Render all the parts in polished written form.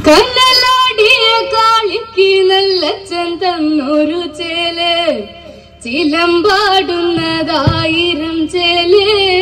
കണ്ണലാടിയ കാളിക്ക് നല്ല ചന്തന്നൊരു ചേല് ചിലമ്പാടുന്നതായിരം ചേല്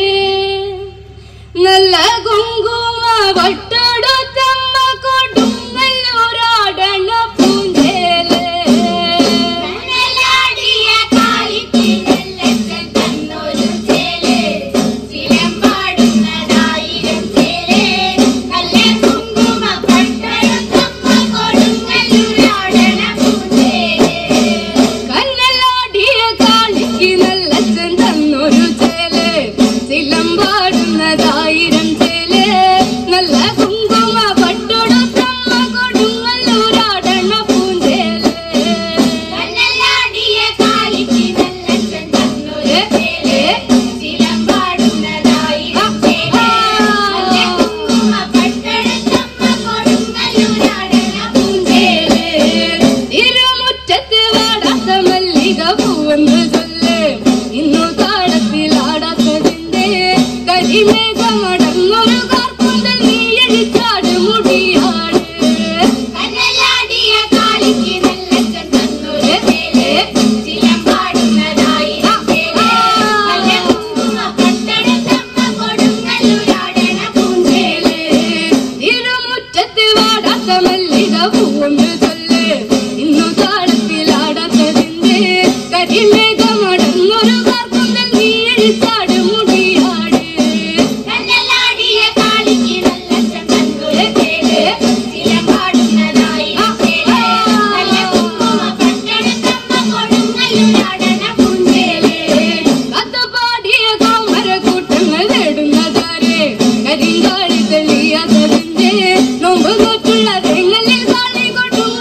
നല്ല കുങ്കുമ വട്ടൊടുത്തമ്മ കൊടുങ്ങല്ലൂരാടണ പൂഞ്ചേല് കണ്ണലാടിയ കാളിക്ക് നല്ല ചന്തന്നൊരു ചേല് ചിലമ്പാടുന്നതായിരം ചേല് നല്ല കുങ്കുമ വട്ടൊടുത്തമ്മ കൊടുങ്ങല്ലൂരാടണ പൂഞ്ചേല് കണ്ണലാടിയ കാളിക്ക് നല്ല ചന്തന്നൊരു ചേല് ചിലമ്പാടുന്നതായിരം ചേല് നല്ല കുങ്കുമ പട്ടൊടുത്തമ്മ കൊടുങ്ങല്ലൂരാടണ പൂഞ്ചേല് കണ്ണലാടിയ കാളിക്ക് നല്ല ചന്തന്നൊരു ചേല് ചിലമ്പാടുന്നതായിരം ചേല് നല്ല കുങ്കുമ പട്ടൊടുത്തമ്മ കൊടുങ്ങല്ലൂരാടണ പൂഞ്ചേല് തിരുമുറ്റത്ത് വാടാത്ത മല്ലിക പൂവെന്ന് ചൊല്ല് ഇന്നു താളത്തിലാടാത്തതിന്റെ കരിമേഘമടങ്ങൊരു കാർക്കുന്തൽ നീ എഴിച്ചാട് മുടിയാട് കണ്ണലാടിയ കാളിക്ക് നല്ല ചന്തന്നൊരു ചേല് ചിലമ്പാടുന്നതായിരം ചേല് നല്ല കുങ്കുമ പട്ടൊടുത്തമ്മ കൊടുങ്ങല്ലൂരാടണ പൂഞ്ചേല് തിരുമുറ്റത്ത് വാടാത്ത മല്ലിക പൂവെന്ന് ചൊല്ല് ഇന്നു താളത്തിലാടാത്തതിന്റെ കരിമേഘമടങ്ങൊരു കാർക്കുന്തൽ നീ എഴിച്ചാട് മുടിയാട് കണ്ണലാടിയ കാളിക്ക് നല്ല ചന്തന്നൊരു ചേല് ചിലമ്പാടുന്നതായിരം ചേല് നല്ല കുങ്കുമ പട്ടൊടുത്തമ്മ കൊടുങ്ങല്ലൂരാടണ പൂഞ്ചേല് കഥ പാടിയ കോമരക്കൂട്ടങ്ങൾ നേടുന്നതാരെ കരിങ്കാളി തെളിയാത്തതിന്റെ നോമ്പ് നോറ്റുള്ള തെങ്ങലിൽ കാളി കൊടുങ്ങല്ലൂരാടണ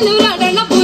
ചെല്ലൂരാടണ